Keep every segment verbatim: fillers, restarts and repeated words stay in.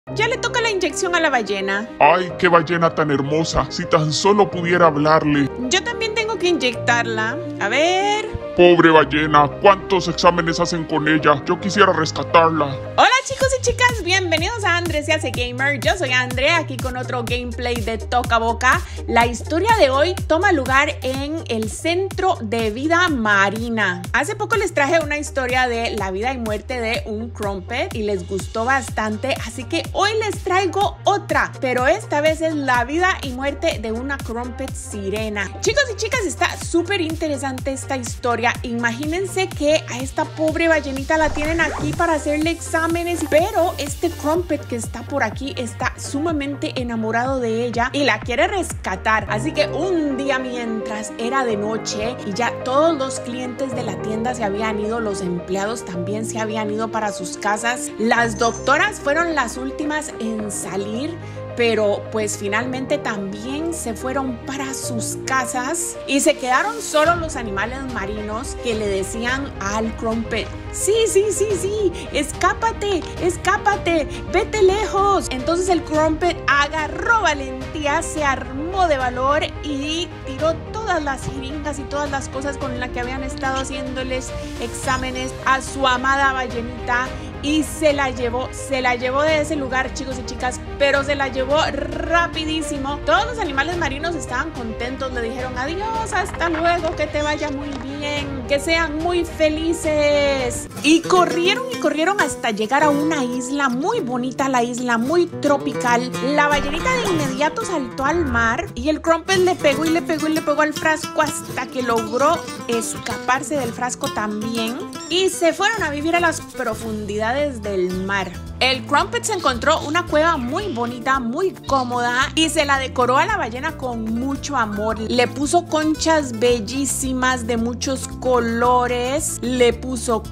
Ya le toca la inyección a la ballena. ¡Ay, qué ballena tan hermosa! Si tan solo pudiera hablarle. Yo también tengo que inyectarla. A ver... Pobre ballena, ¿cuántos exámenes hacen con ella? Yo quisiera rescatarla. Hola chicos y chicas, bienvenidos a Andrés se hace gamer. Yo soy André, aquí con otro gameplay de Toca Boca. La historia de hoy toma lugar en el Centro de Vida Marina. Hace poco les traje una historia de la vida y muerte de un Crumpet y les gustó bastante, así que hoy les traigo otra, pero esta vez es la vida y muerte de una Crumpet sirena. Chicos y chicas, está súper interesante esta historia. Imagínense que a esta pobre ballenita la tienen aquí para hacerle exámenes, pero este Crumpet que está por aquí está sumamente enamorado de ella y la quiere rescatar. Así que un día, mientras era de noche y ya todos los clientes de la tienda se habían ido, los empleados también se habían ido para sus casas, las doctoras fueron las últimas en salir, pero pues finalmente también se fueron para sus casas y se quedaron solo los animales marinos que le decían al Crumpet: sí, sí, sí, sí, escápate, escápate, vete lejos. Entonces el Crumpet agarró valentía, se armó de valor y tiró todas las jeringas y todas las cosas con las que habían estado haciéndoles exámenes a su amada ballenita y se la llevó, se la llevó de ese lugar, chicos y chicas, pero se la llevó rapidísimo. Todos los animales marinos estaban contentos, le dijeron adiós, hasta luego, que te vaya muy bien, que sean muy felices. Y corrieron y corrieron hasta llegar a una isla muy bonita, la isla muy tropical. La ballenita de inmediato saltó al mar y el Crumpet le pegó y le pegó y le pegó al frasco hasta que logró escaparse del frasco también y se fueron a vivir a las profundidades del mar. El Crumpet se encontró una cueva muy bonita, muy cómoda y se la decoró a la ballena con mucho amor. Le puso conchas bellísimas de muchos colores, le puso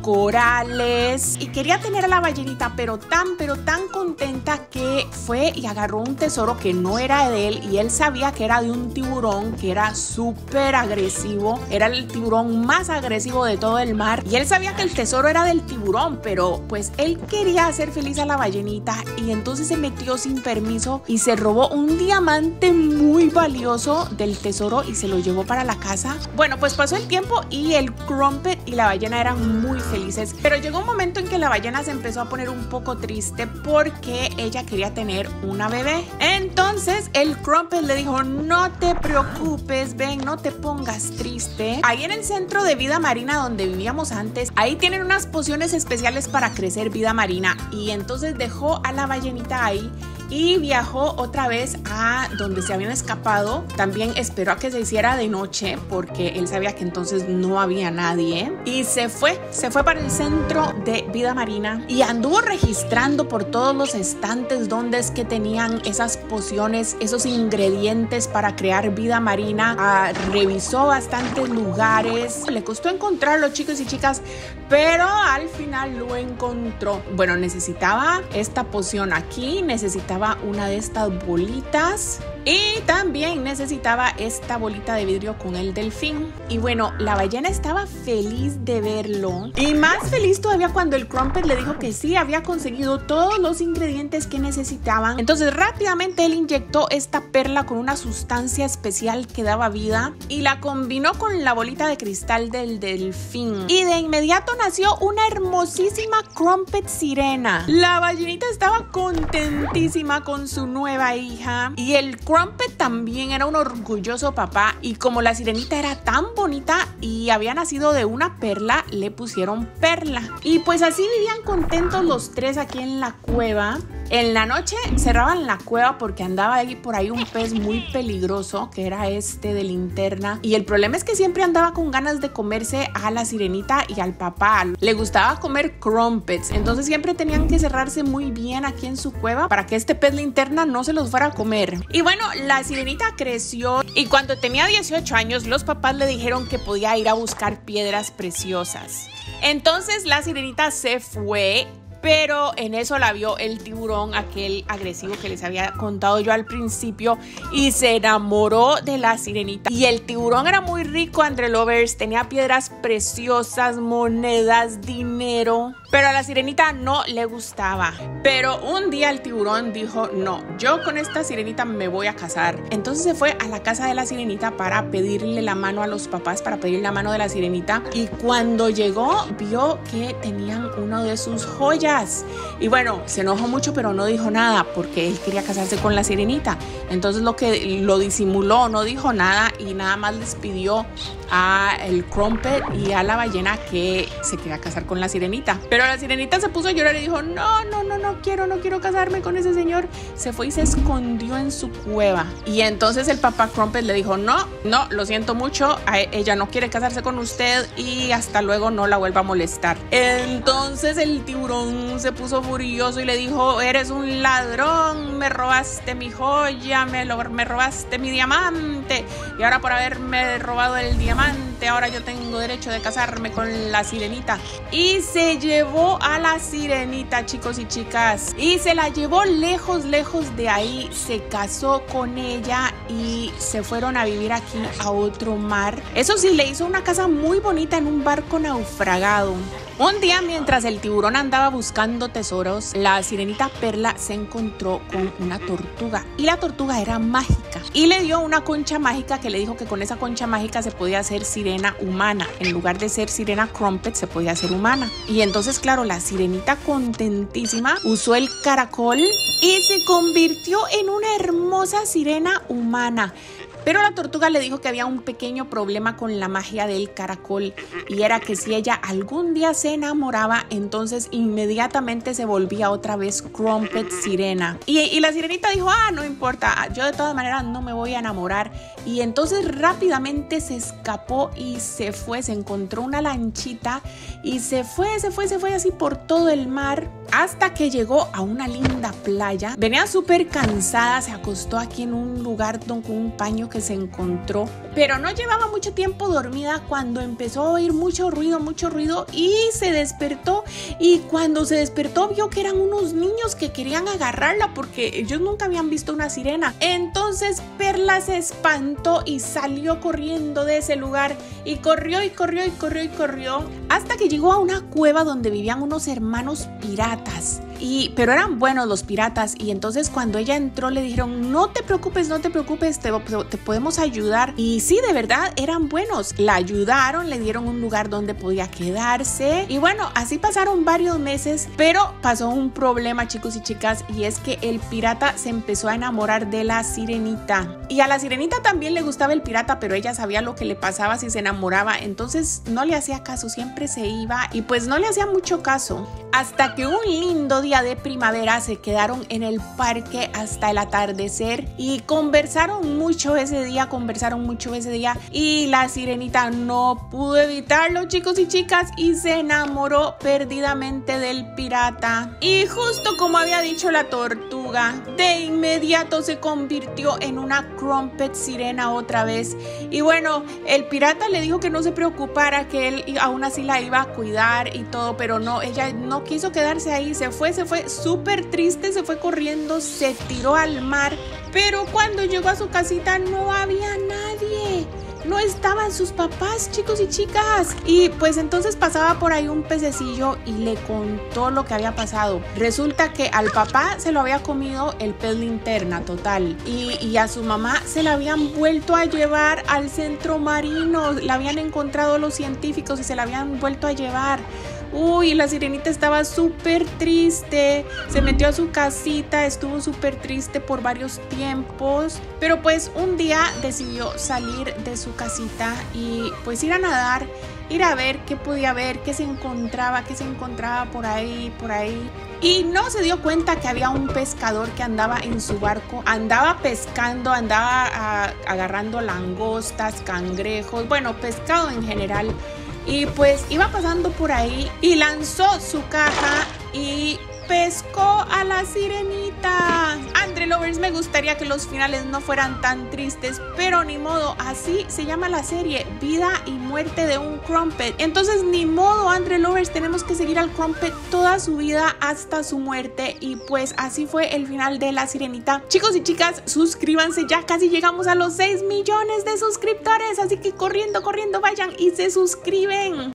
corales y quería tener a la ballenita, pero tan, pero tan contenta que fue y agarró un tesoro que no era de él y él sabía que era de un tiburón que era súper agresivo, era el tiburón más agresivo de todo el mar y él sabía que el tesoro era del tiburón, pero pues él quería hacer feliz a la ballenita y entonces se metió sin permiso y se robó un diamante muy valioso del tesoro y se lo llevó para la casa. Bueno, pues pasó el tiempo y el Crumpet y la ballena eran muy felices, pero llegó un momento en que la ballena se empezó a poner un poco triste porque ella quería tener una bebé. Entonces el Crumpet le dijo: no te preocupes, ven, no te pongas triste. Ahí en el Centro de Vida Marina donde vivíamos antes, ahí tienen unas pociones especiales para crecer vida marina y entonces dejó a la ballenita ahí y viajó otra vez a donde se habían escapado. También esperó a que se hiciera de noche porque él sabía que entonces no había nadie y se fue, se fue para el Centro de Vida Marina y anduvo registrando por todos los estantes donde es que tenían esas pociones, esos ingredientes para crear vida marina. Ah, revisó bastantes lugares, le costó encontrarlo, chicos y chicas, pero al final lo encontró. Bueno, necesitaba esta poción aquí, necesitaba una de estas bolitas y también necesitaba esta bolita de vidrio con el delfín. Y bueno, la ballena estaba feliz de verlo y más feliz todavía cuando el Crumpet le dijo que sí, había conseguido todos los ingredientes que necesitaban. Entonces rápidamente él inyectó esta perla con una sustancia especial que daba vida y la combinó con la bolita de cristal del delfín y de inmediato nació una hermosísima Crumpet sirena. La ballenita estaba contentísima con su nueva hija y el Crumpet también era un orgulloso papá y como la sirenita era tan bonita y había nacido de una perla, le pusieron Perla. Y pues así vivían contentos los tres aquí en la cueva. En la noche cerraban la cueva porque andaba ahí por ahí un pez muy peligroso que era este de linterna y el problema es que siempre andaba con ganas de comerse a la sirenita y al papá. Le gustaba comer Crumpets, entonces siempre tenían que cerrarse muy bien aquí en su cueva para que este pez linterna no se los fuera a comer. Y bueno, la sirenita creció y cuando tenía dieciocho años los papás le dijeron que podía ir a buscar piedras preciosas. Entonces la sirenita se fue pero en eso la vio el tiburón, aquel agresivo que les había contado yo al principio, y se enamoró de la sirenita. Y el tiburón era muy rico, André Lovers, tenía piedras preciosas, monedas, dinero. pero a la sirenita no le gustaba. Pero un día el tiburón dijo, no, yo con esta sirenita me voy a casar. Entonces se fue a la casa de la sirenita para pedirle la mano a los papás, para pedir la mano de la sirenita. Y cuando llegó, vio que tenían uno de sus joyas. Y bueno, se enojó mucho, pero no dijo nada porque él quería casarse con la sirenita. Entonces lo que lo disimuló, no dijo nada y nada más les pidió a el Crumpet y a la ballena que se quería casar con la sirenita. Pero la sirenita se puso a llorar y dijo, no, no, no, no quiero, no quiero casarme con ese señor. Se fue y se escondió en su cueva. Y entonces el papá Crumpet le dijo, no, no, lo siento mucho, ella no quiere casarse con usted y hasta luego, no la vuelva a molestar. Entonces el tiburón se puso furioso y le dijo, eres un ladrón, me robaste mi joya, me, lo, me robaste mi diamante y ahora por haberme robado el diamante, ahora yo tengo derecho de casarme con la sirenita. Y se llevó a la sirenita, chicos y chicas, y se la llevó lejos, lejos de ahí. Se casó con ella y se fueron a vivir aquí a otro mar. Eso sí, le hizo una casa muy bonita en un barco naufragado. Un día, mientras el tiburón andaba buscando tesoros, la sirenita Perla se encontró con una tortuga y la tortuga era mágica y le dio una concha mágica que le dijo que con esa concha mágica se podía hacer sirena humana. En lugar de ser sirena Crumpet, se podía hacer humana. Y entonces, claro, la sirenita contentísima usó el caracol y se convirtió en una hermosa sirena humana. Pero la tortuga le dijo que había un pequeño problema con la magia del caracol y era que si ella algún día se enamoraba, entonces inmediatamente se volvía otra vez Crumpet Sirena. Y, y la sirenita dijo, ah, no importa, yo de todas maneras no me voy a enamorar. Y entonces rápidamente se escapó y se fue, se encontró una lanchita y se fue, se fue, se fue así por todo el mar hasta que llegó a una linda playa. Venía súper cansada, se acostó aquí en un lugar con un paño que se encontró, pero no llevaba mucho tiempo dormida cuando empezó a oír mucho ruido, mucho ruido y se despertó. Y cuando se despertó vio que eran unos niños que querían agarrarla porque ellos nunca habían visto una sirena. Entonces Perla se espantó y salió corriendo de ese lugar y corrió y corrió y corrió y corrió hasta que llegó a una cueva donde vivían unos hermanos piratas. Y, pero eran buenos los piratas y entonces cuando ella entró le dijeron, no te preocupes, no te preocupes, te, te podemos ayudar. Y sí, de verdad eran buenos, la ayudaron, le dieron un lugar donde podía quedarse y bueno, así pasaron varios meses, pero pasó un problema, chicos y chicas, y es que el pirata se empezó a enamorar de la sirenita y a la sirenita también le gustaba el pirata, pero ella sabía lo que le pasaba si se enamoraba, entonces no le hacía caso, siempre se iba y pues no le hacía mucho caso, hasta que un lindo día de primavera se quedaron en el parque hasta el atardecer y conversaron mucho ese día, conversaron mucho ese día y la sirenita no pudo evitarlo, chicos y chicas, y se enamoró perdidamente del pirata. Y justo como había dicho la tortuga, de inmediato se convirtió en una Crumpet Sirena otra vez. Y bueno, el pirata le dijo que no se preocupara, que él aún así la iba a cuidar y todo, pero no, ella no quiso quedarse ahí, se fue, se fue súper triste, se fue corriendo, se tiró al mar, pero cuando llegó a su casita no había nadie. No estaban sus papás, chicos y chicas. Y pues entonces pasaba por ahí un pececillo y le contó lo que había pasado. Resulta que al papá se lo había comido el pez linterna total. Y, y a su mamá se la habían vuelto a llevar al centro marino. La habían encontrado los científicos y se la habían vuelto a llevar. Uy, la sirenita estaba súper triste, se metió a su casita, estuvo súper triste por varios tiempos, pero pues un día decidió salir de su casita y pues ir a nadar, ir a ver qué podía ver, qué se encontraba, qué se encontraba por ahí, por ahí. Y no se dio cuenta que había un pescador que andaba en su barco, andaba pescando, andaba a, agarrando langostas, cangrejos, bueno, pescado en general. Y pues iba pasando por ahí y lanzó su caja y pescó a la sirenita. Andre Lovers, me gustaría que los finales no fueran tan tristes, pero ni modo, así se llama la serie, Vida y Muerte de un Crumpet. Entonces ni modo, Andre Lovers, tenemos que seguir al Crumpet toda su vida hasta su muerte. Y pues así fue el final de la sirenita. Chicos y chicas, suscríbanse, ya casi llegamos a los seis millones de suscriptores, así que corriendo, corriendo vayan y se suscriben.